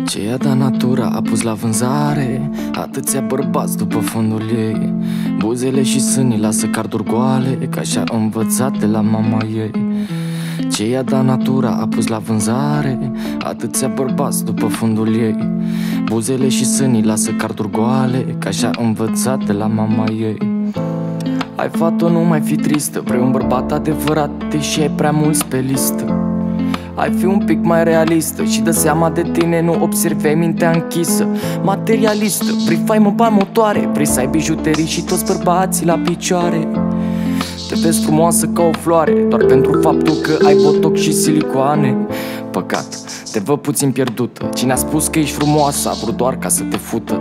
Ce i-a dat natura a pus la vânzare atâția bărbați după fundul ei. Buzele și sânii lasă carduri goale, că așa a învățat de la mama ei. Ce i-a dat natura a pus la vânzare atâția bărbați după fundul ei. Buzele și sânii lasă carduri goale, că așa a învățat de la mama ei. Ai fată, nu mai fi tristă, vrei un bărbat adevărat, deși ai prea mulți pe listă. Ai fi un pic mai realistă și dă seama de tine, nu observi, ai mintea închisă. Materialistă, vrei faimă, bani, motoare, vrei să ai bijuterii și toți bărbații la picioare. Te vezi frumoasă ca o floare, doar pentru faptul că ai botox și silicoane. Păcat, te văd puțin pierdută. Cine a spus că ești frumoasă a vrut doar ca să te fută.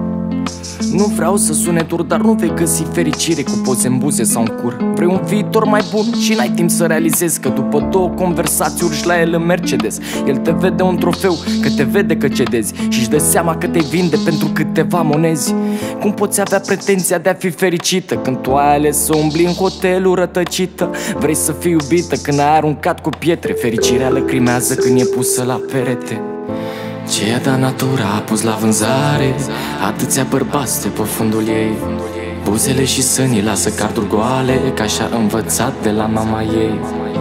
Nu vreau să sune dur, dar nu vei găsi fericire cu poze în buze sau în cur. Vrei un viitor mai bun și n-ai timp să realizezi că după două conversații urci la el în Mercedes. El te vede un trofeu, că te vede că cedezi și-și dă seama că te vinde pentru câteva monezi. Cum poți avea pretenția de a fi fericită când tu ai ales să umbli în hotelul rătăcită? Vrei să fii iubită când ai aruncat cu pietre, fericirea lăcrimează când e pusă la perete. Ce i-a dat natura a pus la vânzare atâția bărbați de pe fundul ei. Buzele și sânii lasă carduri goale, că așa a învățat de la mama ei.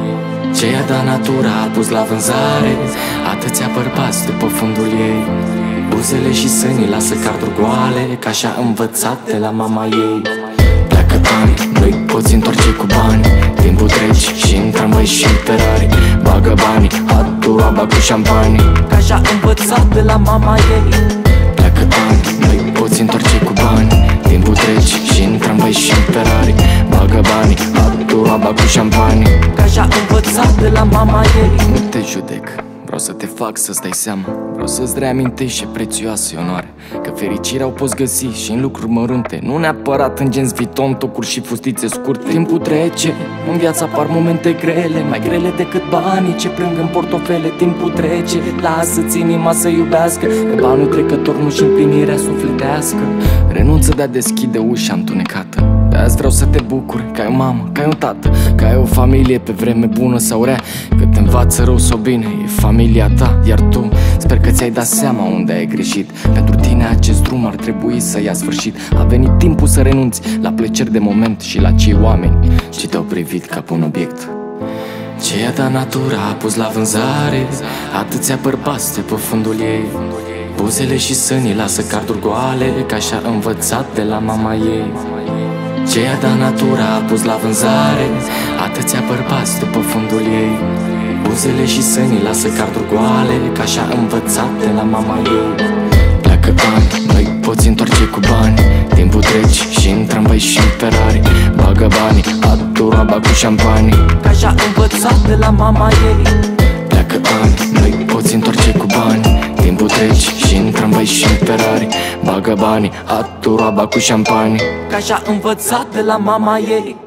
Ce i-a dat natura a pus la vânzare atâția bărbați de pe fundul ei. Buzele și sânii lasă carduri goale, că așa a învățat de la mama ei. Pleacă bani, nu-i poți întoarce cu bani. Timpul trece și în tramvai și în Ferrari. Bagă banii, adu roaba cu șampanie, că așa a învățat de la mama ei. Pleacă bani, nu-i poți întoarce cu bani. Timpul trece și în tramvai și în Ferrari. Bagă banii, adu roaba cu șampanie, că așa a învățat de la mama ei. Nu te judec, vreau să te fac să-ți dai seama. Vreau să-ți reamintești ce prețioasă e onoare, că fericirea o poți găsi și în lucruri mărunte, nu neapărat în genți Vuitton, tocuri și fustițe scurte. Timpul trece, în viața apar momente grele, mai grele decât banii ce plâng în portofele. Timpul trece, lasă-ți inima să iubească, că banul trecător nu-și împlinirea sufletească. Renunță de a deschide ușa întunecată. De azi vreau să te bucuri, că ai o mamă, că ai un tată, că ai o familie pe vreme bună sau rea, că te învață rău sau bine, e familia ta. Iar tu, sper că ți-ai dat seama unde ai greșit. Pentru tine acest drum ar trebui să ia sfârșit. A venit timpul să renunți la plăceri de moment și la cei oameni ce te-au privit ca pe un obiect. Ce i-a dat natura a pus la vânzare atâția bărbați de pe fundul ei. Buzele și sânii lasă carduri goale, că așa a învățat de la mama ei. Ce i-a dat natura a pus la vânzare atâția bărbați după fundul ei. Buzele și sânii lasă carduri goale, că așa a învățat de la mama ei. Pleacă bani, nu-i poți întoarce cu bani. Timpul trece și în tramvai și în Ferrari. Bagă banii, adu roaba cu șampanie, că așa a învățat de la mama ei. Pleacă bani, nu-i poți întoarce cu bani. Timpul trece și în tramvai și în Ferrari. Bagă banii, adu roaba cu șampanie, că așa a învățat de la mama ei.